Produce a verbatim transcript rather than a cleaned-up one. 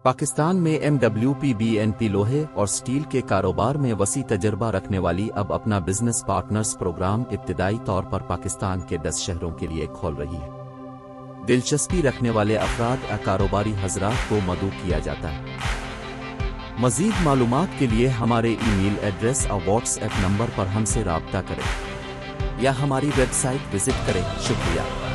पाकिस्तान में M W P B N P लोहे और स्टील के कारोबार में वसी तजर्बा रखने वाली अब अपना बिजनेस पार्टनर्स प्रोग्राम इब्तिदाई तौर पर पाकिस्तान के दस शहरों के लिए खोल रही है। दिलचस्पी रखने वाले अफराद या कारोबारी हजरात को मदऊ किया जाता है। मज़ीद मालूमात के लिए हमारे ईमेल एड्रेस और व्हाट्सएप नंबर पर हमसे राब्ता करें या हमारी वेबसाइट विजिट करें। शुक्रिया।